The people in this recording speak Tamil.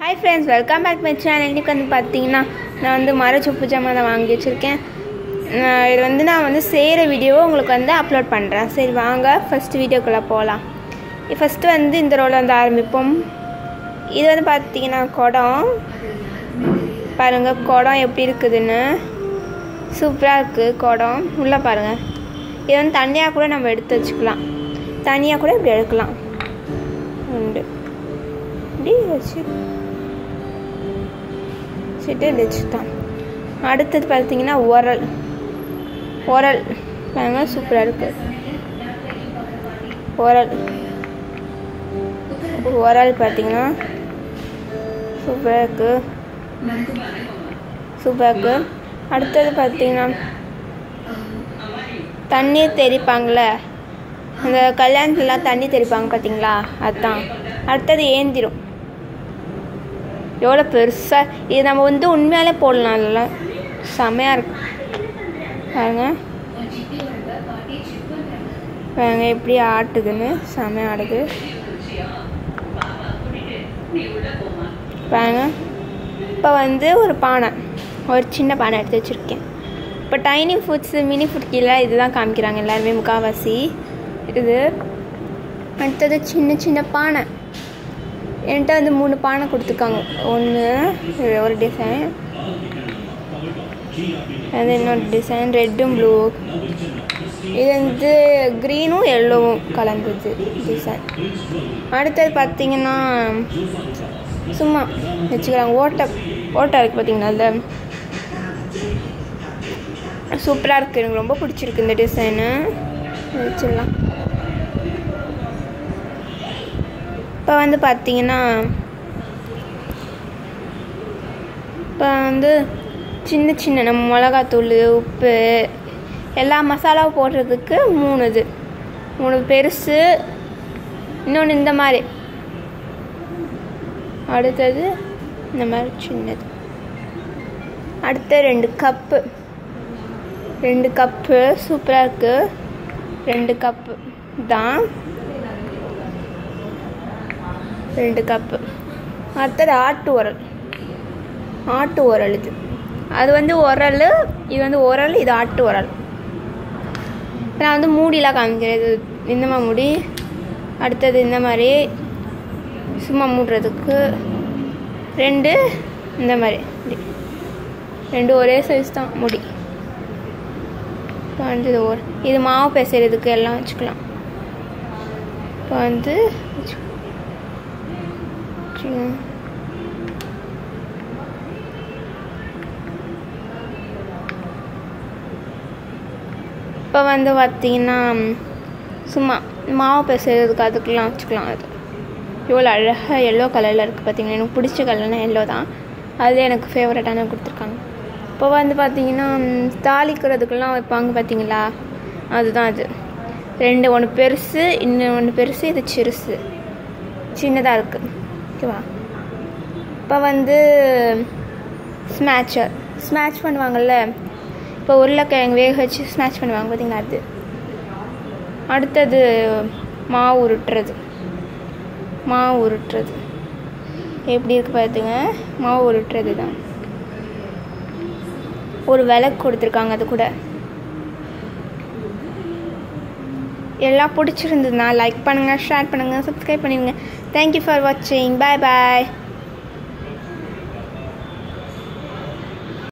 Hi friends, welcome back to my channel. இன்னைக்கு வந்து பாத்தீங்கன்னா நான் வந்து மரச்சொப்பு ஜாமான் தான் வாங்கி வச்சிருக்கேன். இது வந்து நான் வந்து செய்யற வீடியோ உங்களுக்கு வந்து அப்லோட் பண்றேன். சரி வாங்க ஃபர்ஸ்ட் வீடியோக்குள்ள போலாம். ஃபர்ஸ்ட் வந்து இந்த ரோல வந்து ஆரம்பிப்போம். இது வந்து பாத்தீங்கன்னா குடம். பாருங்க குடம் எப்படி இருக்குதுன்னு. சூப்பரா இருக்கு குடம். உள்ள பாருங்க. இது வந்து தனியா கூட நம்ம எடுத்து வச்சுக்கலாம். தனியா கூட இப்படி எடுக்கலாம். உண்டு. இப்படி வச்சு சிட்டு வச்சுட்டான். அடுத்தது பார்த்தீங்கன்னா உரல் பாருங்க சூப்பராக இருக்கு. உரல் பார்த்தீங்கன்னா சூப்பராக இருக்கு. அடுத்தது பார்த்தீங்கன்னா தண்ணீர் தெளிப்பாங்களே, அந்த கல்யாணத்துலாம் தண்ணி தெளிப்பாங்க பார்த்தீங்களா, அதுதான். அடுத்தது ஏந்திரும். எவ்வளோ பெருசாக இது நம்ம வந்து உண்மையாலே போடலாம். இல்லை செமையாக இருக்கு பாருங்க. பாருங்க எப்படி ஆட்டுதுன்னு, செமையாக ஆடுது பாருங்க. இப்போ வந்து ஒரு பானை, ஒரு சின்ன பானை எடுத்து வச்சுருக்கேன். இப்போ டைனி ஃபுட்ஸ் மினி ஃபுட் கீழே இதுதான் காமிக்கிறாங்க எல்லாருமே முக்கால்வாசி. இது அடுத்தது சின்ன சின்ன பானை. என்கிட்ட வந்து 3 பானை கொடுத்துருக்காங்க. ஒன்று ஒரு டிசைன், அது இன்னொரு டிசைன் ரெட்டும் ப்ளூ, இது வந்து க்ரீனும் எல்லோவும் கலந்தது டிசைன். அடுத்தது பார்த்தீங்கன்னா சும்மா வச்சுக்கிறாங்க. ஓட்டை இருக்குது பார்த்தீங்கன்னா, அதில் சூப்பராக இருக்குது. எனக்கு ரொம்ப பிடிச்சிருக்கு இந்த டிசைனு. வச்சிடலாம். இப்போ வந்து பார்த்தீங்கன்னா இப்போ வந்து சின்ன சின்ன நம்ம மிளகாத்தூள் உப்பு எல்லா மசாலாவும் போடுறதுக்கு 3 பெருசு, இன்னொன்று இந்த மாதிரி, அடுத்தது இந்த மாதிரி சின்னது. அடுத்து 2 கப்பு சூப்பராக இருக்குது. 2 கப்பு தான், 2 கப்பு. அடுத்தது ஆட்டு உரல். அது வந்து உரல், இது வந்து உரல், இது ஆட்டு உரல். நான் வந்து மூடிலாம் காமிக்கிறேன். இது இந்த மாதிரி மூடி. அடுத்தது இந்த மாதிரி சும்மா மூடுறதுக்கு 2 இந்த மாதிரி, 2 ஒரே சைஸ் தான் முடி. இப்போ வந்து இது மாவு பிசைறதுக்கு எல்லாம் வச்சுக்கலாம். இப்போ வந்து இப்போ வந்து பார்த்தீங்கன்னா சும்மா மாவு பிசைறதுக்கு அதுக்கெல்லாம் வச்சுக்கலாம். அது எவ்வளோ அழகாக எல்லோ கலரில் இருக்குது பார்த்தீங்கன்னா. எனக்கு பிடிச்ச கலர்னா எல்லோ தான், அது எனக்கு ஃபேவரட்டான கொடுத்துருக்காங்க. இப்போ வந்து பார்த்தீங்கன்னா தாளிக்கிறதுக்கெல்லாம் வைப்பாங்க பார்த்தீங்களா, அதுதான் அது. 2, ஒன்று பெருசு, இன்னொன்று பெருசு, இது சின்னதாக இருக்குது. ஓகேவா? இப்போ வந்து ஸ்மாஷ் பண்ணுவாங்கள்ல, இப்போ உருளைக்கிழங்கு வேக வச்சு ஸ்மாஷ் பண்ணுவாங்க பார்த்தீங்களா, அது. அடுத்தது மாவு உருட்டுறது எப்படி இருக்குது பார்த்துங்க. மாவு உருட்டுறது தான். ஒரு விளக்கு கொடுத்துருக்காங்க. அது கூட எல்லாம் பிடிச்சிருந்ததுன்னா லைக் பண்ணுங்கள், ஷேர் பண்ணுங்கள், சப்ஸ்கிரைப் பண்ணிடுங்க. தேங்க்யூ ஃபார் வாட்சிங். பாய்.